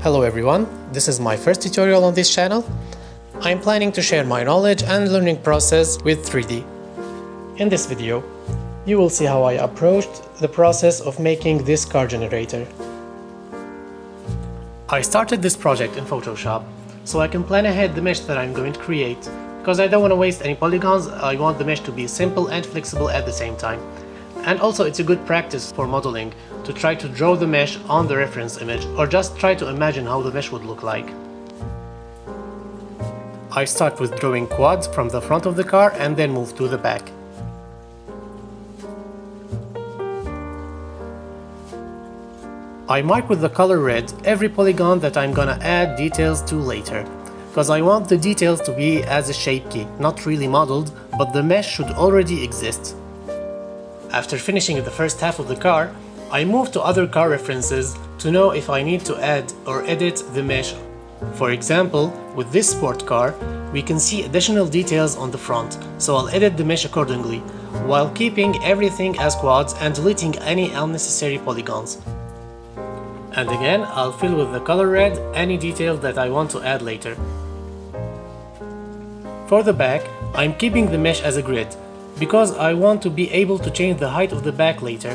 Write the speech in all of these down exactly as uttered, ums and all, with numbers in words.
Hello everyone, this is my first tutorial on this channel. I'm planning to share my knowledge and learning process with three D. In this video, you will see how I approached the process of making this car generator. I started this project in Photoshop, so I can plan ahead the mesh that I'm going to create. Because I don't want to waste any polygons, I want the mesh to be simple and flexible at the same time. And also it's a good practice for modeling to try to draw the mesh on the reference image or just try to imagine how the mesh would look like. I start with drawing quads from the front of the car and then move to the back. I mark with the color red every polygon that I'm gonna add details to later, because I want the details to be as a shape key, not really modeled, but the mesh should already exist. After finishing the first half of the car, I move to other car references to know if I need to add or edit the mesh. For example, with this sport car, we can see additional details on the front, so I'll edit the mesh accordingly, while keeping everything as quads and deleting any unnecessary polygons. And again, I'll fill with the color red any detail that I want to add later. For the back, I'm keeping the mesh as a grid, because I want to be able to change the height of the back later.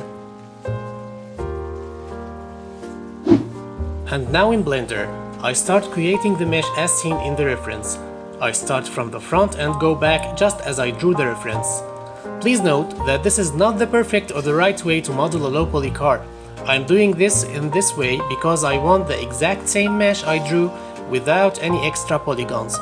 And now in Blender, I start creating the mesh as seen in the reference. I start from the front and go back just as I drew the reference. Please note that this is not the perfect or the right way to model a low poly car. I'm doing this in this way because I want the exact same mesh I drew without any extra polygons.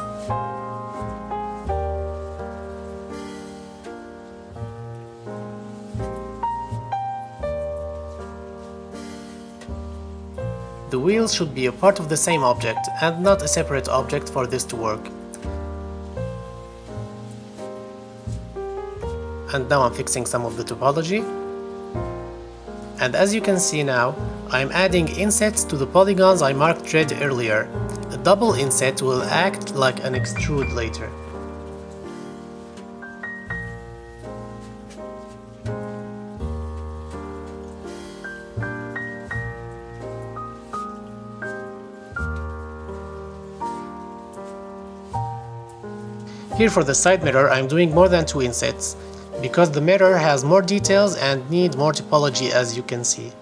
The wheels should be a part of the same object and not a separate object for this to work. And now I'm fixing some of the topology. And as you can see now, I'm adding insets to the polygons I marked red earlier. A double inset will act like an extrude later. Here for the side mirror I'm doing more than two insets, because the mirror has more details and need more topology, as you can see.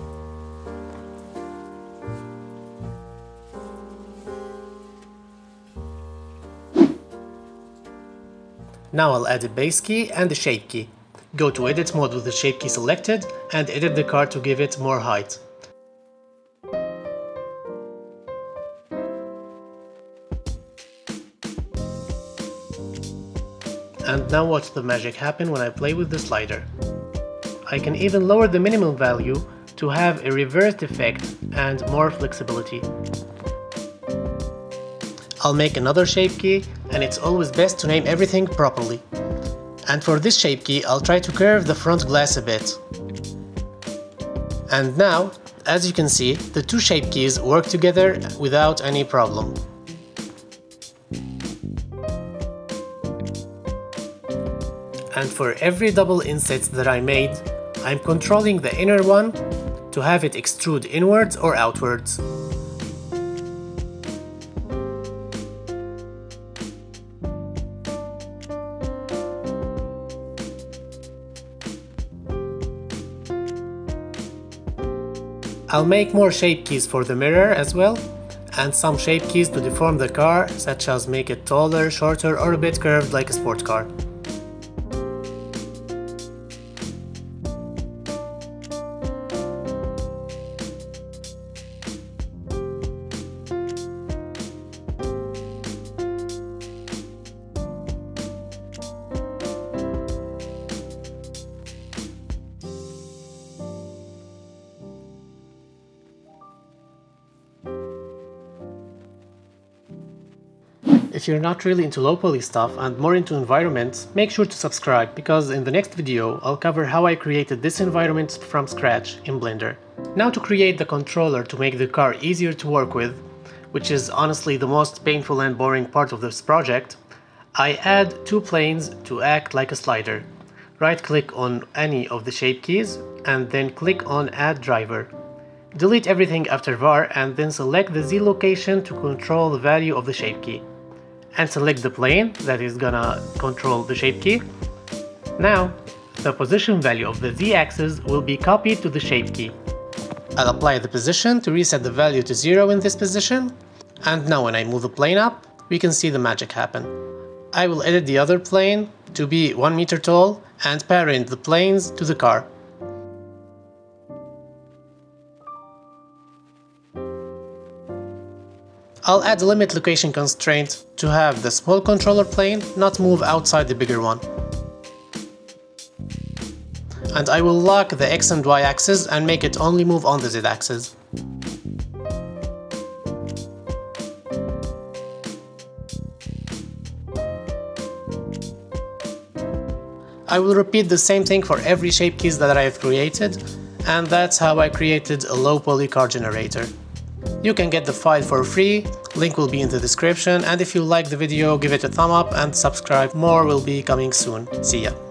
Now I'll add a base key and a shape key. Go to edit mode with the shape key selected and edit the car to give it more height. And now watch the magic happen when I play with the slider. I can even lower the minimum value to have a reversed effect and more flexibility. I'll make another shape key, and it's always best to name everything properly. And for this shape key, I'll try to curve the front glass a bit. And now, as you can see, the two shape keys work together without any problem. And for every double inset that I made, I'm controlling the inner one to have it extrude inwards or outwards. I'll make more shape keys for the mirror as well, and some shape keys to deform the car, such as make it taller, shorter, or a bit curved like a sport car. If you're not really into low poly stuff and more into environments, make sure to subscribe, because in the next video I'll cover how I created this environment from scratch in Blender. Now to create the controller to make the car easier to work with, which is honestly the most painful and boring part of this project, I add two planes to act like a slider. Right click on any of the shape keys and then click on Add Driver. Delete everything after var and then select the Z location to control the value of the shape key. And select the plane that is gonna control the shape key. Now, the position value of the Z-axis will be copied to the shape key. I'll apply the position to reset the value to zero in this position. And now when I move the plane up, we can see the magic happen. I will edit the other plane to be one meter tall and parent the planes to the car. I'll add a limit location constraint to have the small controller plane not move outside the bigger one. And I will lock the X and Y axis and make it only move on the Z axis. I will repeat the same thing for every shape keys that I have created, and that's how I created a low poly car generator. You can get the file for free, link will be in the description, and if you like the video, give it a thumb up and subscribe, more will be coming soon. See ya!